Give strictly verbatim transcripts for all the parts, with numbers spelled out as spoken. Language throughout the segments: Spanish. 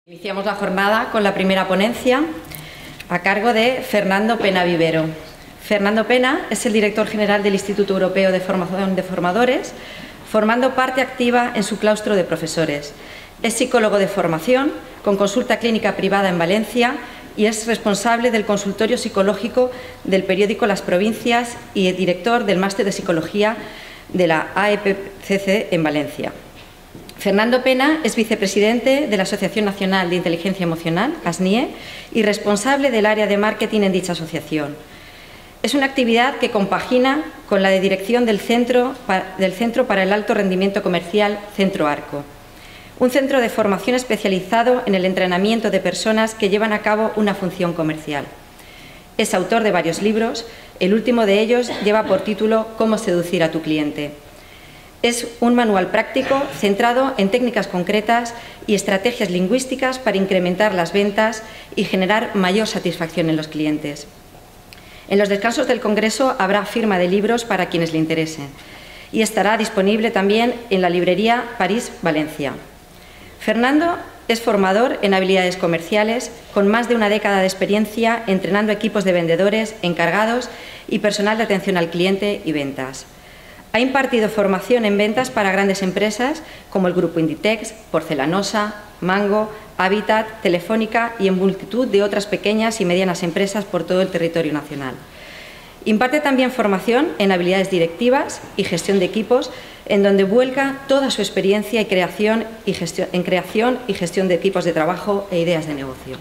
Iniciamos la jornada con la primera ponencia a cargo de Fernando Pena Vivero. Fernando Pena es el director general del Instituto Europeo de Formación de Formadores, formando parte activa en su claustro de profesores. Es psicólogo de formación, con consulta clínica privada en Valencia y es responsable del consultorio psicológico del periódico Las Provincias y el director del máster de psicología de la A E P C C en Valencia. Fernando Pena es vicepresidente de la Asociación Nacional de Inteligencia Emocional, ASNIE, y responsable del área de marketing en dicha asociación. Es una actividad que compagina con la de dirección del Centro, del Centro para el Alto Rendimiento Comercial, Centro Arco, un centro de formación especializado en el entrenamiento de personas que llevan a cabo una función comercial. Es autor de varios libros, el último de ellos lleva por título «Cómo seducir a tu cliente». Es un manual práctico centrado en técnicas concretas y estrategias lingüísticas para incrementar las ventas y generar mayor satisfacción en los clientes. En los descansos del Congreso habrá firma de libros para quienes le interesen y estará disponible también en la librería París Valencia. Fernando es formador en habilidades comerciales con más de una década de experiencia entrenando equipos de vendedores, encargados y personal de atención al cliente y ventas. Ha impartido formación en ventas para grandes empresas como el Grupo Inditex, Porcelanosa, Mango, Habitat, Telefónica y en multitud de otras pequeñas y medianas empresas por todo el territorio nacional. Imparte también formación en habilidades directivas y gestión de equipos, en donde vuelca toda su experiencia y creación y gestión, en creación y gestión de equipos de trabajo e ideas de negocio.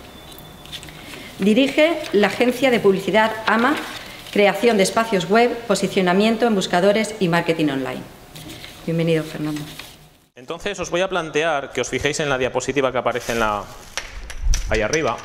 Dirige la agencia de publicidad AMA, creación de espacios web, posicionamiento en buscadores y marketing online. Bienvenido, Fernando. Entonces os voy a plantear que os fijéis en la diapositiva que aparece en la, ahí arriba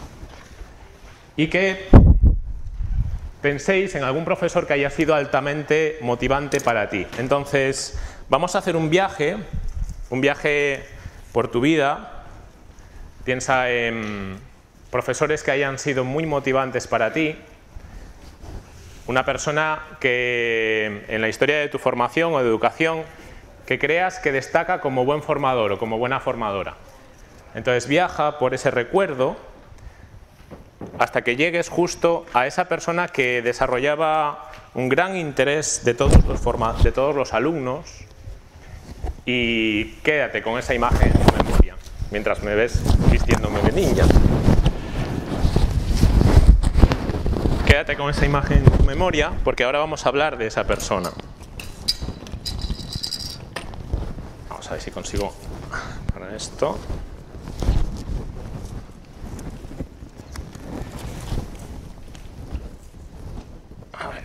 y que penséis en algún profesor que haya sido altamente motivante para ti. Entonces vamos a hacer un viaje, un viaje por tu vida. Piensa en profesores que hayan sido muy motivantes para ti. Una persona que en la historia de tu formación o de educación que creas que destaca como buen formador o como buena formadora. Entonces viaja por ese recuerdo hasta que llegues justo a esa persona que desarrollaba un gran interés de todos los, forma de todos los alumnos y quédate con esa imagen en tu memoria mientras me ves vistiéndome de ninja. Quédate con esa imagen en tu memoria porque ahora vamos a hablar de esa persona. Vamos a ver si consigo para esto. A ver.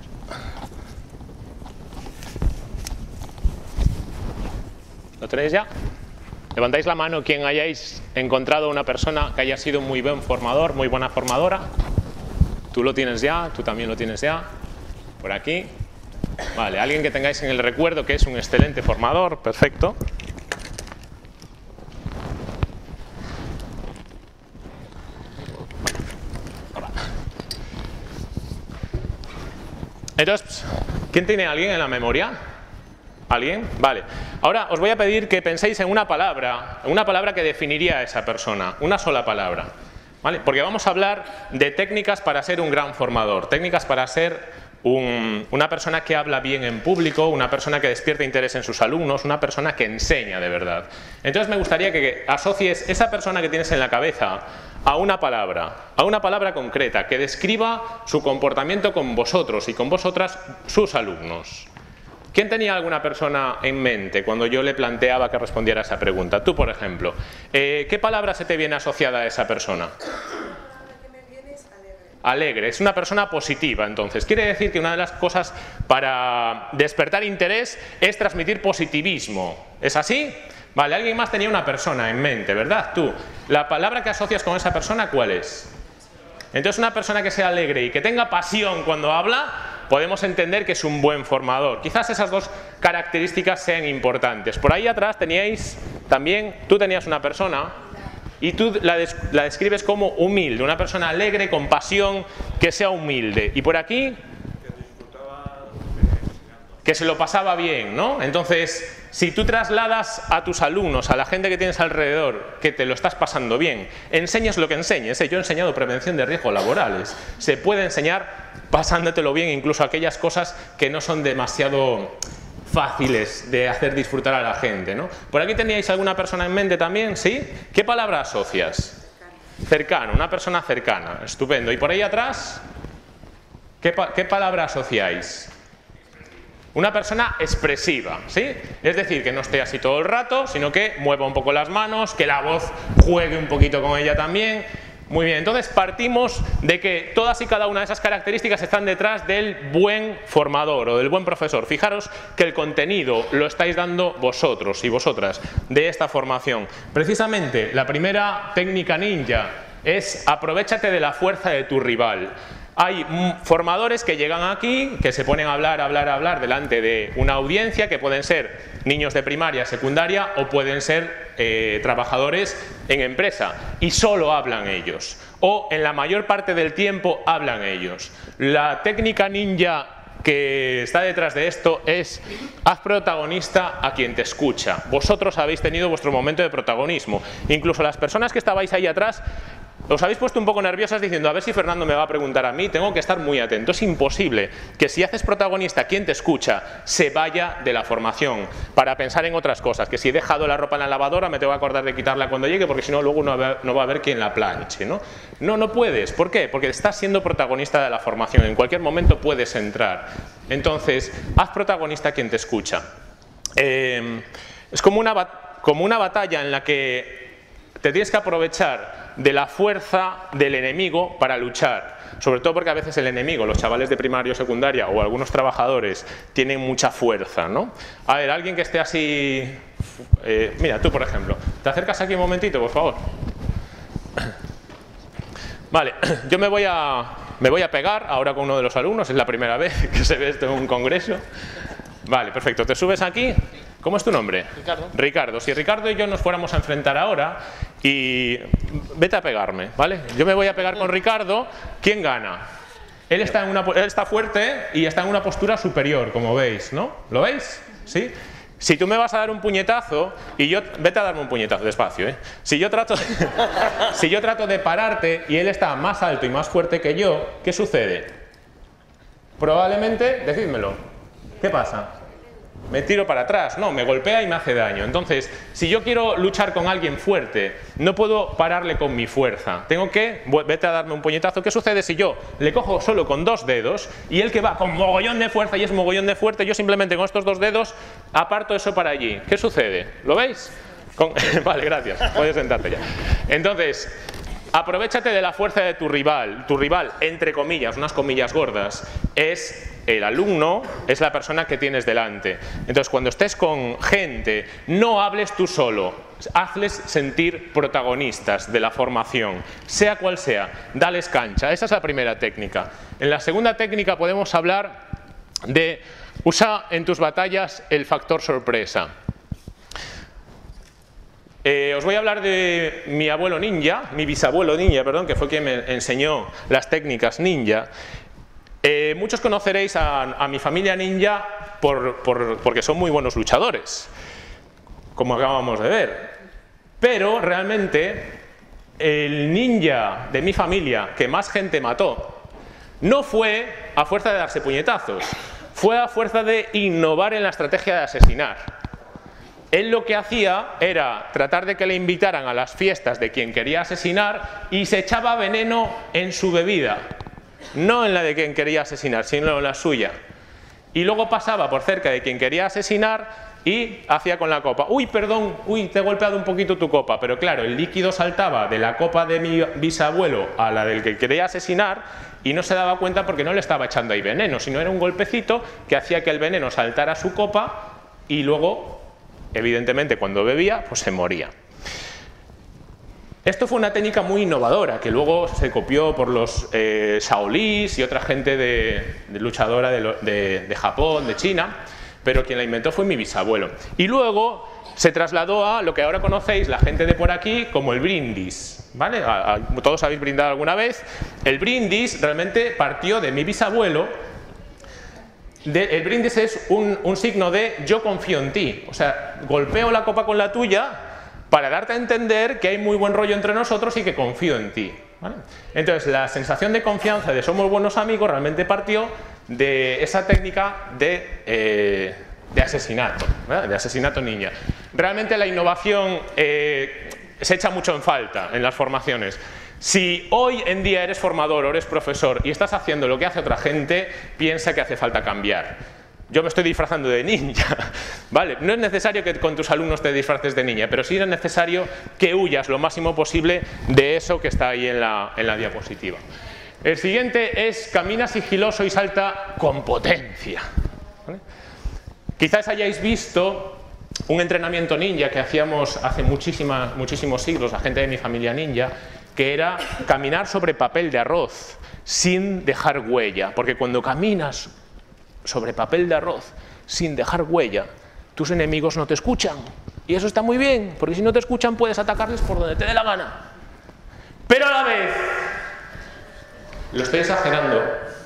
¿Lo tenéis ya? Levantáis la mano quien hayáis encontrado una persona que haya sido muy buen formador, muy buena formadora. Tú lo tienes ya, tú también lo tienes ya, por aquí. Vale, alguien que tengáis en el recuerdo que es un excelente formador, perfecto. Entonces, ¿quién tiene a alguien en la memoria? ¿Alguien? Vale. Ahora os voy a pedir que penséis en una palabra, en una palabra que definiría a esa persona, una sola palabra. ¿Vale? Porque vamos a hablar de técnicas para ser un gran formador, técnicas para ser un, una persona que habla bien en público, una persona que despierta interés en sus alumnos, una persona que enseña de verdad. Entonces me gustaría que asocies esa persona que tienes en la cabeza a una palabra, a una palabra concreta, que describa su comportamiento con vosotros y con vosotras, sus alumnos. ¿Quién tenía alguna persona en mente cuando yo le planteaba que respondiera a esa pregunta? Tú, por ejemplo. Eh, ¿Qué palabra se te viene asociada a esa persona? Alegre. Es una persona positiva, entonces. Quiere decir que una de las cosas para despertar interés es transmitir positivismo. ¿Es así? Vale, alguien más tenía una persona en mente, ¿verdad? Tú. ¿La palabra que asocias con esa persona cuál es? Entonces, una persona que sea alegre y que tenga pasión cuando habla, podemos entender que es un buen formador. Quizás esas dos características sean importantes. Por ahí atrás teníais también, tú tenías una persona y tú la, des, la describes como humilde, una persona alegre, con pasión, que sea humilde. Y por aquí, que se lo pasaba bien, ¿no? Entonces, si tú trasladas a tus alumnos, a la gente que tienes alrededor, que te lo estás pasando bien, enseñes lo que enseñes, ¿eh? Yo he enseñado prevención de riesgos laborales, se puede enseñar pasándotelo bien, incluso aquellas cosas que no son demasiado fáciles de hacer disfrutar a la gente, ¿no? ¿Por aquí teníais alguna persona en mente también? ¿Sí? ¿Qué palabra asocias? Cercano, una persona cercana, estupendo. ¿Y por ahí atrás? ¿Qué, pa qué palabra asociáis? Una persona expresiva, ¿sí? Es decir, que no esté así todo el rato, sino que mueva un poco las manos, que la voz juegue un poquito con ella también. Muy bien, entonces partimos de que todas y cada una de esas características están detrás del buen formador o del buen profesor. Fijaros que el contenido lo estáis dando vosotros y vosotras de esta formación. Precisamente la primera técnica ninja es aprovéchate de la fuerza de tu rival. Hay formadores que llegan aquí, que se ponen a hablar, hablar, hablar delante de una audiencia, que pueden ser niños de primaria, secundaria o pueden ser eh, trabajadores en empresa, y solo hablan ellos. O en la mayor parte del tiempo hablan ellos. La técnica ninja que está detrás de esto es: haz protagonista a quien te escucha. Vosotros habéis tenido vuestro momento de protagonismo. Incluso las personas que estabais ahí atrás os habéis puesto un poco nerviosas diciendo: a ver si Fernando me va a preguntar a mí, tengo que estar muy atento. Es imposible que si haces protagonista a quien te escucha se vaya de la formación para pensar en otras cosas, que si he dejado la ropa en la lavadora me tengo que acordar de quitarla cuando llegue, porque si no luego no va, no va a haber quien la planche, ¿no? No, no puedes. ¿Por qué? Porque estás siendo protagonista de la formación, en cualquier momento puedes entrar. Entonces, haz protagonista a quien te escucha. Eh, es como una, como una batalla en la que te tienes que aprovechar de la fuerza del enemigo para luchar, sobre todo porque a veces el enemigo, los chavales de primaria o secundaria o algunos trabajadores, tienen mucha fuerza, ¿no? A ver, alguien que esté así... Eh, mira, tú por ejemplo, ¿te acercas aquí un momentito, por favor? Vale, yo me voy a, me voy a pegar ahora con uno de los alumnos, es la primera vez que se ve esto en un congreso. Vale, perfecto, ¿te subes aquí? ¿Cómo es tu nombre? Ricardo. Ricardo. Si Ricardo y yo nos fuéramos a enfrentar ahora y vete a pegarme, ¿vale? Yo me voy a pegar con Ricardo, ¿quién gana? Él está, en una, él está fuerte y está en una postura superior, como veis, ¿no? ¿Lo veis? ¿Sí? Si tú me vas a dar un puñetazo y yo... Vete a darme un puñetazo, despacio, ¿eh? Si yo trato, si yo trato de pararte y él está más alto y más fuerte que yo, ¿qué sucede? Probablemente, decídmelo, ¿qué pasa? Me tiro para atrás, no, me golpea y me hace daño. Entonces, si yo quiero luchar con alguien fuerte, no puedo pararle con mi fuerza. Tengo que, vete a darme un puñetazo. ¿Qué sucede si yo le cojo solo con dos dedos y él que va con mogollón de fuerza y es mogollón de fuerte, yo simplemente con estos dos dedos aparto eso para allí? ¿Qué sucede? ¿Lo veis? Con... Vale, gracias. Puedes sentarte ya. Entonces, aprovéchate de la fuerza de tu rival. Tu rival, entre comillas, unas comillas gordas, es el alumno, es la persona que tienes delante. Entonces, cuando estés con gente, no hables tú solo, hazles sentir protagonistas de la formación, sea cual sea, dales cancha. Esa es la primera técnica. En la segunda técnica podemos hablar de usa en tus batallas el factor sorpresa. Eh, os voy a hablar de mi abuelo ninja, mi bisabuelo ninja, perdón, que fue quien me enseñó las técnicas ninja. Eh, muchos conoceréis a, a mi familia ninja por, por, porque son muy buenos luchadores, como acabamos de ver. Pero realmente el ninja de mi familia que más gente mató no fue a fuerza de darse puñetazos, fue a fuerza de innovar en la estrategia de asesinar. Él lo que hacía era tratar de que le invitaran a las fiestas de quien quería asesinar y se echaba veneno en su bebida. No en la de quien quería asesinar, sino en la suya. Y luego pasaba por cerca de quien quería asesinar y hacía con la copa: uy, perdón, uy, te he golpeado un poquito tu copa. Pero claro, el líquido saltaba de la copa de mi bisabuelo a la del que quería asesinar y no se daba cuenta porque no le estaba echando ahí veneno, sino era un golpecito que hacía que el veneno saltara a su copa y luego, evidentemente, cuando bebía, pues se moría. Esto fue una técnica muy innovadora que luego se copió por los eh, Shaolins y otra gente de, de luchadora de, de, de Japón, de China, pero quien la inventó fue mi bisabuelo. Y luego se trasladó a lo que ahora conocéis la gente de por aquí como el brindis, ¿vale? A, a, todos habéis brindado alguna vez. El brindis realmente partió de mi bisabuelo de, el brindis es un, un signo de yo confío en ti. O sea, golpeo la copa con la tuya para darte a entender que hay muy buen rollo entre nosotros y que confío en ti, ¿vale? Entonces, la sensación de confianza de somos buenos amigos realmente partió de esa técnica de, eh, de asesinato, ¿verdad? De asesinato ninja. Realmente la innovación eh, se echa mucho en falta en las formaciones. Si hoy en día eres formador o eres profesor y estás haciendo lo que hace otra gente, piensa que hace falta cambiar. Yo me estoy disfrazando de ninja, ¿vale? No es necesario que con tus alumnos te disfraces de ninja, pero sí es necesario que huyas lo máximo posible de eso que está ahí en la, en la diapositiva. El siguiente es camina sigiloso y salta con potencia, ¿vale? Quizás hayáis visto un entrenamiento ninja que hacíamos hace muchísimas, muchísimos siglos, la gente de mi familia ninja, que era caminar sobre papel de arroz sin dejar huella, porque cuando caminas sobre papel de arroz sin dejar huella, tus enemigos no te escuchan, y eso está muy bien, porque si no te escuchan puedes atacarles por donde te dé la gana. Pero a la vez, lo estoy exagerando,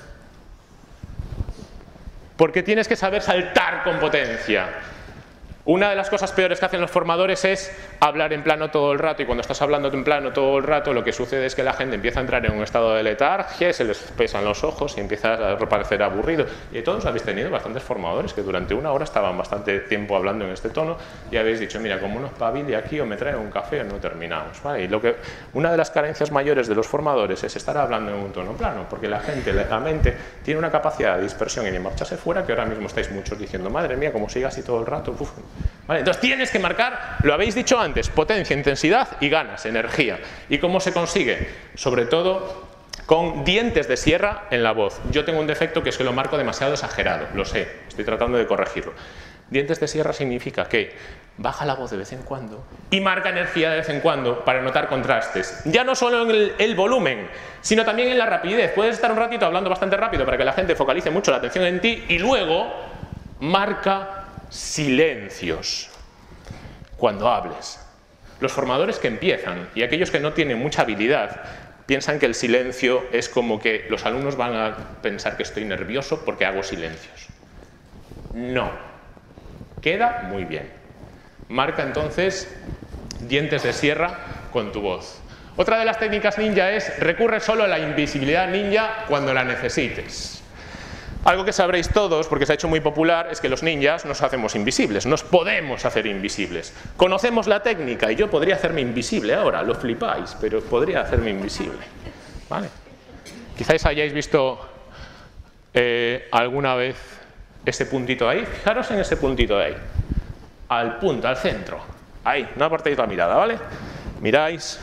porque tienes que saber saltar con potencia. Una de las cosas peores que hacen los formadores es hablar en plano todo el rato, y cuando estás hablando en plano todo el rato lo que sucede es que la gente empieza a entrar en un estado de letargia, se les pesan los ojos y empieza a parecer aburrido. Y todos habéis tenido bastantes formadores que durante una hora estaban bastante tiempo hablando en este tono y habéis dicho, mira, como unos pavile aquí o me traen un café o no terminamos, ¿vale? Y lo que, una de las carencias mayores de los formadores es estar hablando en un tono plano, porque la gente, la mente, tiene una capacidad de dispersión y de marcharse fuera que ahora mismo estáis muchos diciendo, madre mía, como siga así todo el rato, uf. ¿Vale? Entonces tienes que marcar, lo habéis dicho antes, potencia, intensidad y ganas, energía. ¿Y cómo se consigue? Sobre todo con dientes de sierra en la voz. Yo tengo un defecto que es que lo marco demasiado exagerado, lo sé, estoy tratando de corregirlo. Dientes de sierra significa que baja la voz de vez en cuando y marca energía de vez en cuando para notar contrastes. Ya no solo en el, el volumen, sino también en la rapidez. Puedes estar un ratito hablando bastante rápido para que la gente focalice mucho la atención en ti y luego marca silencios cuando hables. Los formadores que empiezan y aquellos que no tienen mucha habilidad piensan que el silencio es como que los alumnos van a pensar que estoy nervioso porque hago silencios. No. Queda muy bien. Marca entonces dientes de sierra con tu voz. Otra de las técnicas ninja es recurre solo a la invisibilidad ninja cuando la necesites. Algo que sabréis todos, porque se ha hecho muy popular, es que los ninjas nos hacemos invisibles, nos podemos hacer invisibles. Conocemos la técnica y yo podría hacerme invisible ahora, lo flipáis, pero podría hacerme invisible, ¿vale? Quizás hayáis visto eh, alguna vez ese puntito ahí, fijaros en ese puntito de ahí, al punto, al centro, ahí, no apartéis la mirada, ¿vale? Miráis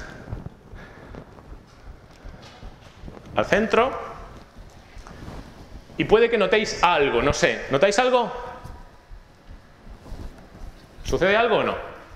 al centro. Y puede que notéis algo, no sé, ¿notáis algo? ¿Sucede algo o no?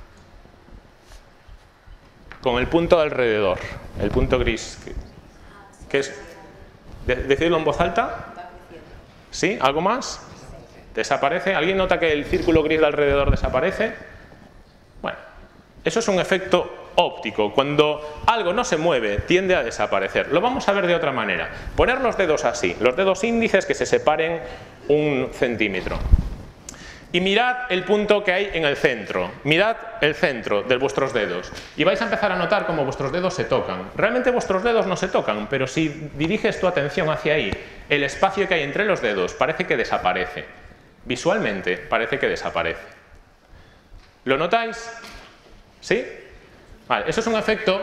Con el punto alrededor, el punto gris. ¿Qué es? ¿Decidlo en voz alta? ¿Sí? ¿Algo más? ¿Desaparece? ¿Alguien nota que el círculo gris de alrededor desaparece? Bueno, eso es un efecto óptico. Cuando algo no se mueve, tiende a desaparecer. Lo vamos a ver de otra manera. Poner los dedos así, los dedos índices que se separen un centímetro. Y mirad el punto que hay en el centro. Mirad el centro de vuestros dedos. Y vais a empezar a notar cómo vuestros dedos se tocan. Realmente vuestros dedos no se tocan, pero si diriges tu atención hacia ahí, el espacio que hay entre los dedos parece que desaparece. Visualmente parece que desaparece. ¿Lo notáis? ¿Sí? Vale, eso es un efecto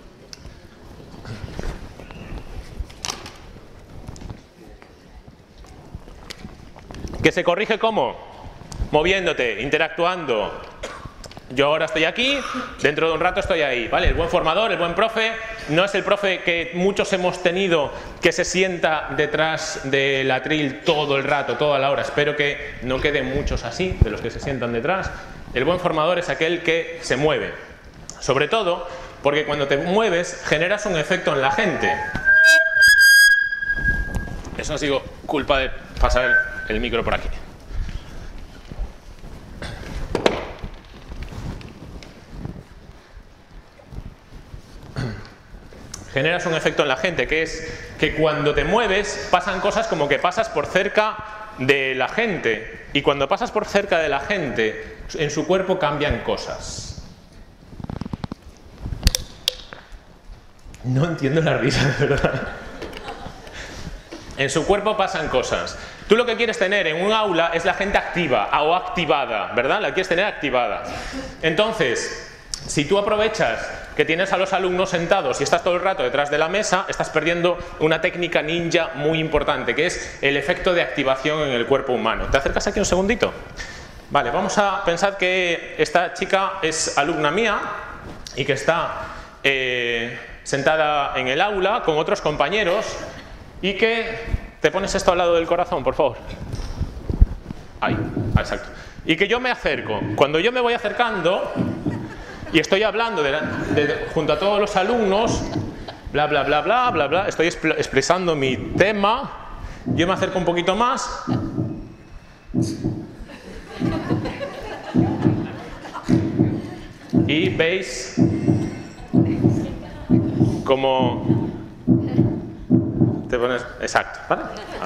que se corrige ¿cómo? Moviéndote, interactuando. Yo ahora estoy aquí, dentro de un rato estoy ahí, ¿vale? El buen formador, el buen profe, no es el profe que muchos hemos tenido que se sienta detrás del atril todo el rato, toda la hora. Espero que no queden muchos así, de los que se sientan detrás. El buen formador es aquel que se mueve. Sobre todo porque cuando te mueves generas un efecto en la gente. Eso ha sido culpa de pasar el, el micro por aquí. Generas un efecto en la gente, que es que cuando te mueves pasan cosas como que pasas por cerca de la gente, y cuando pasas por cerca de la gente, en su cuerpo cambian cosas. No entiendo la risa, de verdad. En su cuerpo pasan cosas. Tú lo que quieres tener en un aula es la gente activa o activada, ¿verdad? La quieres tener activada. Entonces, si tú aprovechas que tienes a los alumnos sentados y estás todo el rato detrás de la mesa, estás perdiendo una técnica ninja muy importante, que es el efecto de activación en el cuerpo humano. ¿Te acercas aquí un segundito? Vale, vamos a pensar que esta chica es alumna mía y que está eh, sentada en el aula con otros compañeros y que... ¿Te pones esto al lado del corazón, por favor? Ahí, exacto. Y que yo me acerco. Cuando yo me voy acercando y estoy hablando de, de, junto a todos los alumnos, bla, bla, bla, bla, bla, bla, estoy expresando mi tema, yo me acerco un poquito más. Y veis como... Te pones... Exacto, ¿vale?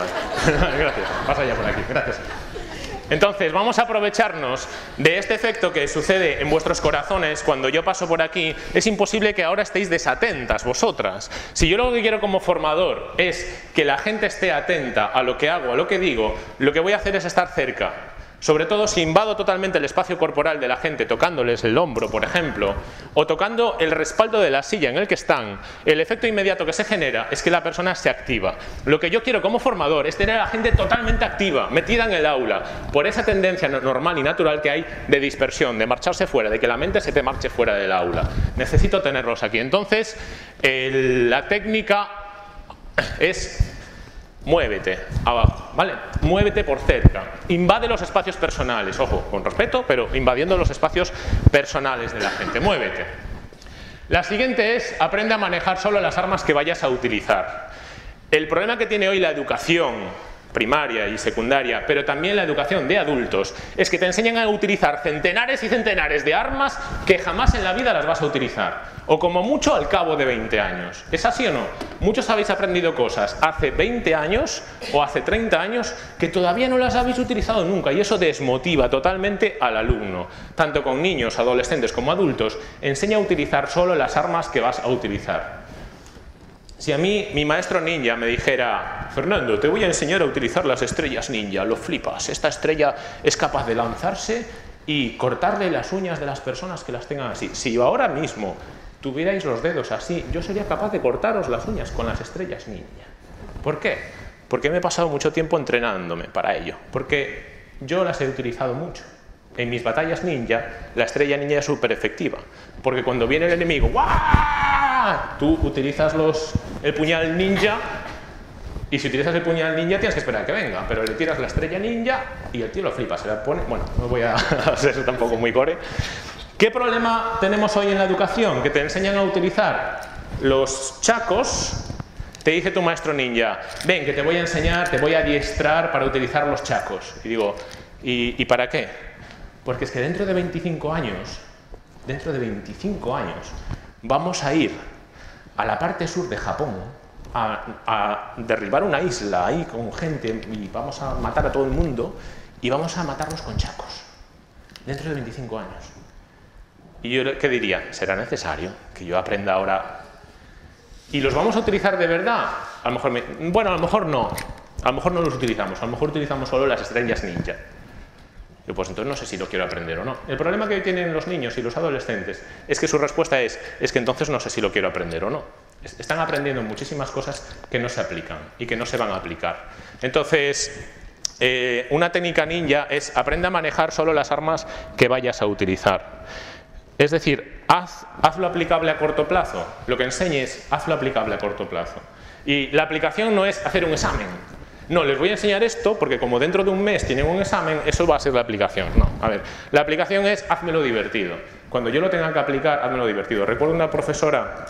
A ver. Gracias, pasa ya por aquí, gracias. Entonces, vamos a aprovecharnos de este efecto que sucede en vuestros corazones cuando yo paso por aquí. Es imposible que ahora estéis desatentas vosotras. Si yo lo que quiero como formador es que la gente esté atenta a lo que hago, a lo que digo, lo que voy a hacer es estar cerca. Sobre todo si invado totalmente el espacio corporal de la gente tocándoles el hombro, por ejemplo, o tocando el respaldo de la silla en el que están, el efecto inmediato que se genera es que la persona se activa. Lo que yo quiero como formador es tener a la gente totalmente activa, metida en el aula, por esa tendencia normal y natural que hay de dispersión, de marcharse fuera, de que la mente se te marche fuera del aula. Necesito tenerlos aquí. Entonces, el, la técnica es... Muévete abajo, ¿vale? Muévete por cerca. Invade los espacios personales, ojo, con respeto, pero invadiendo los espacios personales de la gente. Muévete. La siguiente es, aprende a manejar solo las armas que vayas a utilizar. El problema que tiene hoy la educación primaria y secundaria, pero también la educación de adultos, es que te enseñan a utilizar centenares y centenares de armas que jamás en la vida las vas a utilizar, o como mucho al cabo de veinte años. ¿Es así o no? Muchos habéis aprendido cosas hace veinte años o hace treinta años que todavía no las habéis utilizado nunca, y eso desmotiva totalmente al alumno. Tanto con niños, adolescentes como adultos, enseña a utilizar solo las armas que vas a utilizar. Si a mí mi maestro ninja me dijera: Fernando, te voy a enseñar a utilizar las estrellas ninja, lo flipas, esta estrella es capaz de lanzarse y cortarle las uñas de las personas que las tengan así. Si ahora mismo tuvierais los dedos así, yo sería capaz de cortaros las uñas con las estrellas ninja. ¿Por qué? Porque me he pasado mucho tiempo entrenándome para ello, porque yo las he utilizado mucho. En mis batallas ninja, la estrella ninja es súper efectiva, porque cuando viene el enemigo, ¡guau!, tú utilizas los, el puñal ninja, y si utilizas el puñal ninja tienes que esperar a que venga, pero le tiras la estrella ninja y el tío lo flipa, se la pone... Bueno, no voy a hacer tampoco muy core. ¿Qué problema tenemos hoy en la educación? Que te enseñan a utilizar los chacos. Te dice tu maestro ninja: ven, que te voy a enseñar, te voy a adiestrar para utilizar los chacos. Y digo, ¿y, ¿y para qué? Porque es que dentro de veinticinco años, dentro de veinticinco años, vamos a ir a la parte sur de Japón a, a derribar una isla ahí con gente y vamos a matar a todo el mundo y vamos a matarlos con chacos. Dentro de veinticinco años. Y yo, ¿qué diría? ¿Será necesario que yo aprenda ahora? ¿Y los vamos a utilizar de verdad? A lo mejor me, bueno, a lo mejor no. A lo mejor no los utilizamos. A lo mejor utilizamos solo las estrellas ninja. Yo, pues entonces no sé si lo quiero aprender o no. El problema que hoy tienen los niños y los adolescentes es que su respuesta es, es que entonces no sé si lo quiero aprender o no. Están aprendiendo muchísimas cosas que no se aplican y que no se van a aplicar. Entonces, eh, una técnica ninja es aprende a manejar solo las armas que vayas a utilizar. Es decir, haz, hazlo aplicable a corto plazo. Lo que enseñes, hazlo aplicable a corto plazo. Y la aplicación no es hacer un examen. No, les voy a enseñar esto porque como dentro de un mes tienen un examen, eso va a ser la aplicación. No, a ver, la aplicación es házmelo divertido. Cuando yo lo tenga que aplicar, házmelo divertido. Recuerdo una profesora,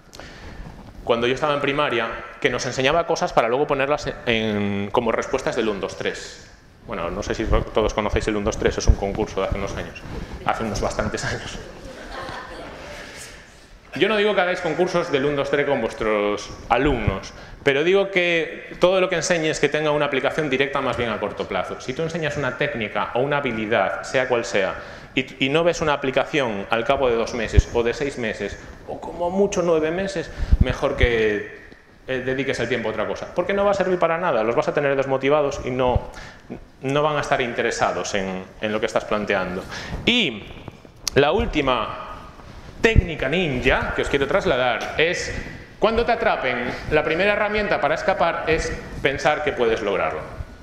cuando yo estaba en primaria, que nos enseñaba cosas para luego ponerlas en, como respuestas del uno, dos, tres. Bueno, no sé si todos conocéis el uno, dos, tres, es un concurso de hace unos años, hace unos bastantes años. Yo no digo que hagáis concursos del uno, dos, tres con vuestros alumnos, pero digo que todo lo que enseñes que tenga una aplicación directa más bien a corto plazo. Si tú enseñas una técnica o una habilidad, sea cual sea, y, y no ves una aplicación al cabo de dos meses o de seis meses, o como mucho nueve meses, mejor que eh, dediques el tiempo a otra cosa. Porque no va a servir para nada, los vas a tener desmotivados y no, no van a estar interesados en, en lo que estás planteando. Y la última técnica ninja que os quiero trasladar es, cuando te atrapen, la primera herramienta para escapar es pensar que puedes lograrlo.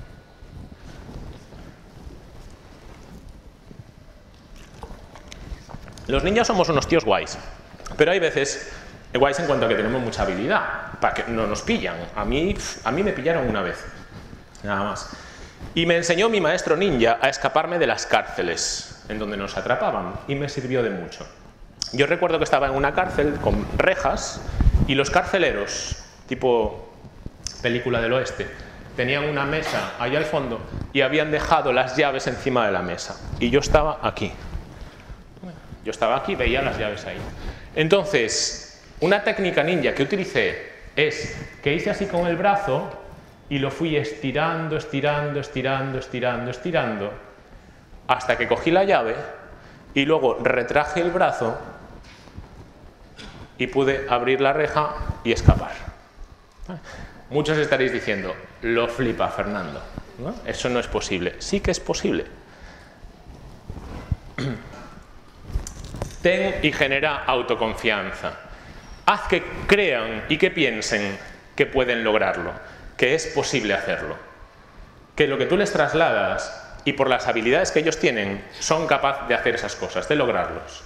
Los ninjas somos unos tíos guays, pero hay veces guays en cuanto a que tenemos mucha habilidad, para que no nos pillan. A mí, a mí me pillaron una vez, nada más. Y me enseñó mi maestro ninja a escaparme de las cárceles en donde nos atrapaban, y me sirvió de mucho. Yo recuerdo que estaba en una cárcel con rejas y los carceleros, tipo película del oeste, tenían una mesa ahí al fondo y habían dejado las llaves encima de la mesa. Y yo estaba aquí. Yo estaba aquí, veía las llaves ahí. Entonces, una técnica ninja que utilicé es que hice así con el brazo y lo fui estirando, estirando, estirando, estirando, estirando, hasta que cogí la llave y luego retraje el brazo y pude abrir la reja y escapar. Muchos estaréis diciendo, lo flipa Fernando, ¿no? Eso no es posible. Sí que es posible. Ten y genera autoconfianza. Haz que crean y que piensen que pueden lograrlo, que es posible hacerlo. Que lo que tú les trasladas y por las habilidades que ellos tienen son capaces de hacer esas cosas, de lograrlos.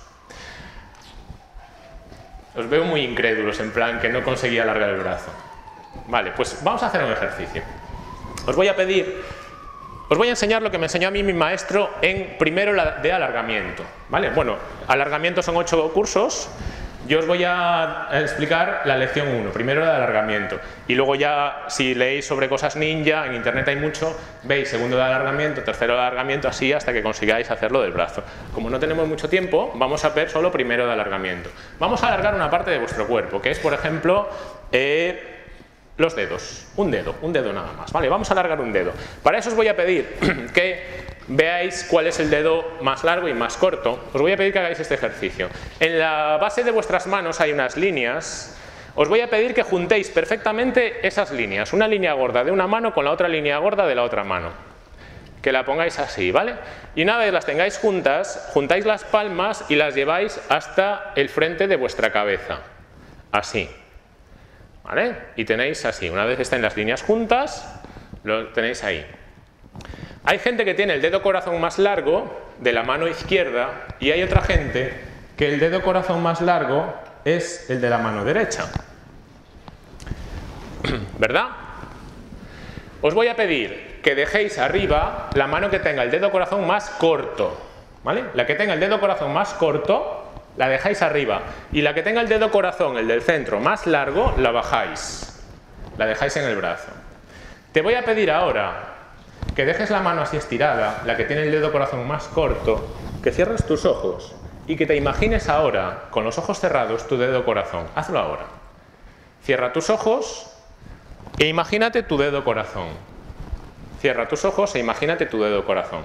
Os veo muy incrédulos, en plan que no conseguí alargar el brazo. Vale, pues vamos a hacer un ejercicio. Os voy a pedir, os voy a enseñar lo que me enseñó a mí mi maestro en primero de alargamiento. ¿Vale? Bueno, alargamiento son ocho cursos. Yo os voy a explicar la lección uno, primero de alargamiento. Y luego ya, si leéis sobre cosas ninja, en internet hay mucho, veis segundo de alargamiento, tercero de alargamiento, así hasta que consigáis hacerlo del brazo. Como no tenemos mucho tiempo, vamos a ver solo primero de alargamiento. Vamos a alargar una parte de vuestro cuerpo, que es, por ejemplo, eh, los dedos. Un dedo, un dedo nada más. Vale, vamos a alargar un dedo. Para eso os voy a pedir que veáis cuál es el dedo más largo y más corto. Os voy a pedir que hagáis este ejercicio. En la base de vuestras manos hay unas líneas. Os voy a pedir que juntéis perfectamente esas líneas. Una línea gorda de una mano con la otra línea gorda de la otra mano. Que la pongáis así, ¿vale? Y una vez las tengáis juntas, juntáis las palmas y las lleváis hasta el frente de vuestra cabeza. Así. ¿Vale? Y tenéis así. Una vez estén las líneas juntas, lo tenéis ahí. Hay gente que tiene el dedo corazón más largo de la mano izquierda y hay otra gente que el dedo corazón más largo es el de la mano derecha. ¿Verdad? Os voy a pedir que dejéis arriba la mano que tenga el dedo corazón más corto. ¿Vale? La que tenga el dedo corazón más corto la dejáis arriba y la que tenga el dedo corazón, el del centro, más largo, la bajáis. La dejáis en el brazo. Te voy a pedir ahora que dejes la mano así estirada, la que tiene el dedo corazón más corto, que cierres tus ojos y que te imagines ahora, con los ojos cerrados, tu dedo corazón. Hazlo ahora. Cierra tus ojos e imagínate tu dedo corazón. Cierra tus ojos e imagínate tu dedo corazón.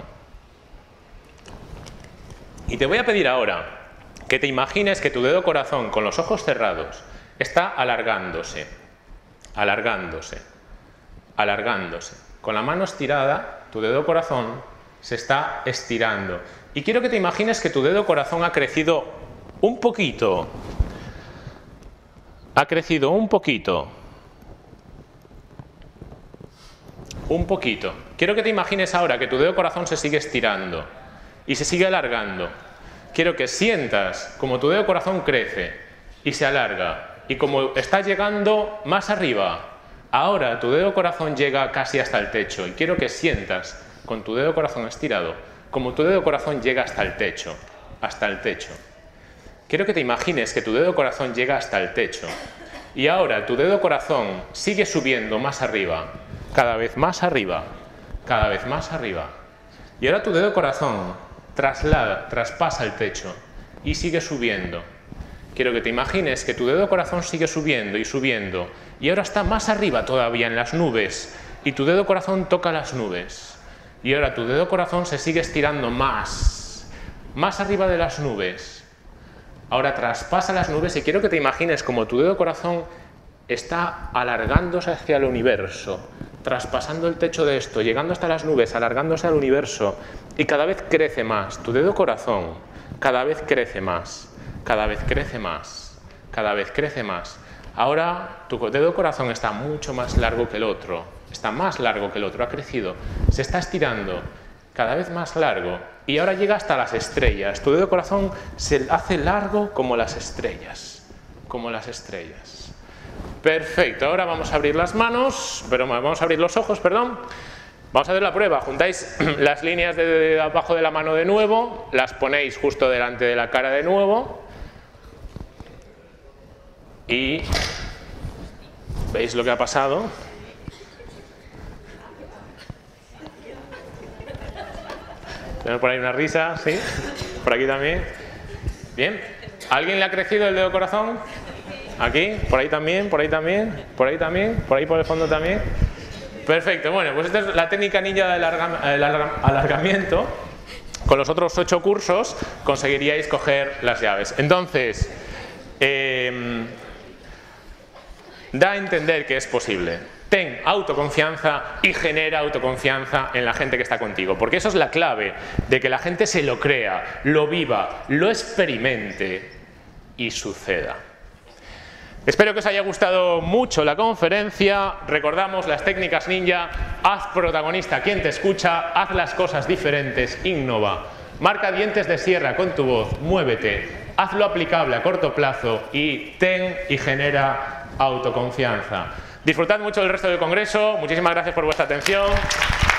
Y te voy a pedir ahora que te imagines que tu dedo corazón, con los ojos cerrados, está alargándose, alargándose, alargándose. Con la mano estirada, tu dedo corazón se está estirando. Y quiero que te imagines que tu dedo corazón ha crecido un poquito. Ha crecido un poquito. Un poquito. Quiero que te imagines ahora que tu dedo corazón se sigue estirando y se sigue alargando. Quiero que sientas como tu dedo corazón crece y se alarga. Y como está llegando más arriba, ahora tu dedo corazón llega casi hasta el techo. Y quiero que sientas con tu dedo corazón estirado como tu dedo corazón llega hasta el techo. Hasta el techo. Quiero que te imagines que tu dedo corazón llega hasta el techo. Y ahora tu dedo corazón sigue subiendo más arriba. Cada vez más arriba. Cada vez más arriba. Y ahora tu dedo corazón traslada, traspasa el techo y sigue subiendo. quiero que te imagines que tu dedo corazón sigue subiendo y subiendo y ahora está más arriba todavía en las nubes y tu dedo corazón toca las nubes y ahora tu dedo corazón se sigue estirando más, más arriba de las nubes. Ahora traspasa las nubes y quiero que te imagines como tu dedo corazón está alargándose hacia el universo, traspasando el techo de esto, llegando hasta las nubes, alargándose al universo y cada vez crece más. Tu dedo corazón cada vez crece más, cada vez crece más, cada vez crece más. Ahora tu dedo corazón está mucho más largo que el otro, está más largo que el otro, ha crecido, se está estirando cada vez más largo y ahora llega hasta las estrellas. Tu dedo corazón se hace largo como las estrellas, como las estrellas. Perfecto, ahora vamos a abrir las manos, pero vamos a abrir los ojos, perdón. Vamos a hacer la prueba, juntáis las líneas de, de abajo de la mano de nuevo, las ponéis justo delante de la cara de nuevo y veis lo que ha pasado. Tenemos por ahí una risa, ¿sí? Por aquí también. Bien. ¿A alguien le ha crecido el dedo corazón? Aquí, por ahí también, por ahí también, por ahí también, por ahí por el fondo también. Perfecto, bueno, pues esta es la técnica ninja del alargamiento. Con los otros ocho cursos conseguiríais coger las llaves. Entonces, eh, da a entender que es posible. Ten autoconfianza y genera autoconfianza en la gente que está contigo, porque eso es la clave de que la gente se lo crea, lo viva, lo experimente y suceda. Espero que os haya gustado mucho la conferencia. Recordamos las técnicas ninja. Haz protagonista a quien te escucha, haz las cosas diferentes, innova. Marca dientes de sierra con tu voz, muévete, hazlo aplicable a corto plazo y ten y genera autoconfianza. Disfrutad mucho del resto del congreso. Muchísimas gracias por vuestra atención.